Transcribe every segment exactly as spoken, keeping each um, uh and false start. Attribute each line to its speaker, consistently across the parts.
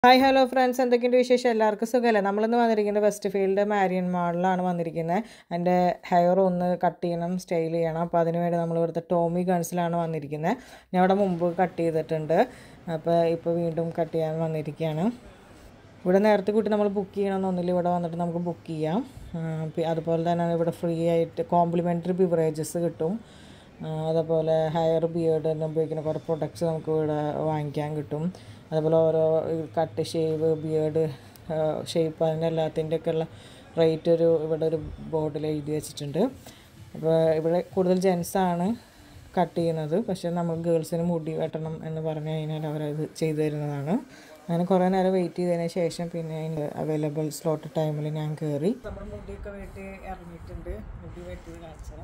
Speaker 1: Hi hello friends, എന്തൊക്കെയുണ്ട് വിശേഷം? എല്ലാവർക്കും സുഖമല്ലേ? നമ്മളിന്ന് വന്നിരിക്കുന്നത് വെസ്റ്റ്ഫീൽഡ് മാരിയൻ മാളിലാണ് വന്നിരിക്കുന്നത്. എൻ്റെ ഹെയർ ഒന്ന് കട്ട് ചെയ്യണം, സ്റ്റൈൽ ചെയ്യണം. അപ്പോൾ അതിനുവേണ്ടി നമ്മൾ ഇവിടുത്തെ ടോമി ഗൺസിലാണ് വന്നിരിക്കുന്നത്. ഞാൻ ഇവിടെ മുമ്പ് കട്ട് ചെയ്തിട്ടുണ്ട്, അപ്പോൾ ഇപ്പോൾ വീണ്ടും കട്ട് ചെയ്യാൻ വന്നിരിക്കുകയാണ്. ഇവിടെ നേരത്തെ കൂട്ടി നമ്മൾ ബുക്ക് ചെയ്യണമെന്നൊന്നുമില്ല, ഇവിടെ വന്നിട്ട് നമുക്ക് ബുക്ക് ചെയ്യാം. അതുപോലെ തന്നെ ഇവിടെ ഫ്രീ ആയിട്ട് കോംപ്ലിമെൻ്ററി ബിവറേജസ് കിട്ടും. അതേപോലെ ഹെയർ ബിയേർഡ് തന്നെ ഉപയോഗിക്കുന്ന കുറേ പ്രൊഡക്ട്സ് നമുക്ക് ഇവിടെ വാങ്ങിക്കാൻ കിട്ടും. അതുപോലെ ഓരോ കട്ട്, ഷേവ്, ബിയേർഡ് ഷേപ്പ് അതിൻ്റെ എല്ലാത്തിൻ്റെയൊക്കെ ഉള്ള റേറ്റ് ഒരു ഇവിടെ ഒരു ബോർഡിൽ എഴുതി വെച്ചിട്ടുണ്ട്. അപ്പോൾ ഇവിടെ കൂടുതൽ ജെൻസാണ് കട്ട് ചെയ്യുന്നത്, പക്ഷേ നമ്മൾ ഗേൾസിന് മുടി വെട്ടണം എന്ന് പറഞ്ഞു കഴിഞ്ഞാൽ അവരത് ചെയ്തു തരുന്നതാണ്. അങ്ങനെ കുറേ നേരം വെയിറ്റ് ചെയ്തതിന് ശേഷം പിന്നെ അതിൻ്റെ അവൈലബിൾ സ്ലോട്ട് ടൈമിൽ ഞാൻ കയറി. നമ്മൾ മുടിയൊക്കെ വെട്ടി ഇറങ്ങിയിട്ടുണ്ട്. മുടി വെട്ടി കാണിച്ചത്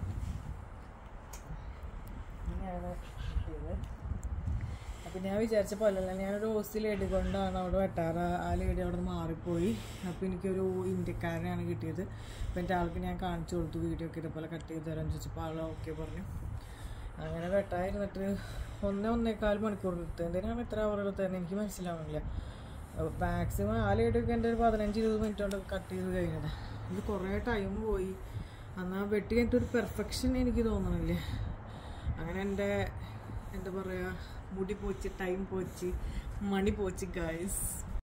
Speaker 1: ഇങ്ങനെയാണ് കിട്ടിയത്. അപ്പം ഞാൻ വിചാരിച്ച പോലെയല്ല, ഞാനൊരു ഹോസ്റ്റൽ ലേഡി കൊണ്ടാണ് അവിടെ വെട്ടാറ്. ആ ലേഡി അവിടെ നിന്ന് മാറിപ്പോയി. അപ്പോൾ എനിക്കൊരു ഇന്ത്യക്കാരനാണ് കിട്ടിയത്. അപ്പോൾ എൻ്റെ ആൾക്ക് ഞാൻ കാണിച്ചു കൊടുത്തു, വീഡിയോ ഒക്കെ ഇതുപോലെ കട്ട് ചെയ്ത് തരാൻ ചോദിച്ചപ്പോൾ ആൾ ഓക്കെ പറഞ്ഞു. അങ്ങനെ വെട്ടായിരുന്നിട്ട് ഒന്നേ ഒന്നേക്കാൽ മണിക്കൂർ എടുത്ത്. എന്തിനാണ് ഇത്ര അവർ എടുത്തതെന്ന് എനിക്ക് മനസ്സിലാവുന്നില്ല. മാക്സിമം ആ ലേഡിയൊക്കെ എൻ്റെ ഒരു പതിനഞ്ച് ഇരുപത് മിനിറ്റ് കൊണ്ട് കട്ട് ചെയ്ത് കഴിഞ്ഞത്. ഇത് കുറേ ടൈം പോയി. എന്നാൽ വെട്ടി കഴിഞ്ഞിട്ടൊരു പെർഫെക്ഷൻ എനിക്ക് തോന്നണില്ലേ. അങ്ങനെ എൻ്റെ എന്താ പറയുക, മുടി പോച്ച്, ടൈം പോച്ച്, മണി പോച്ച് ഗൈസ്.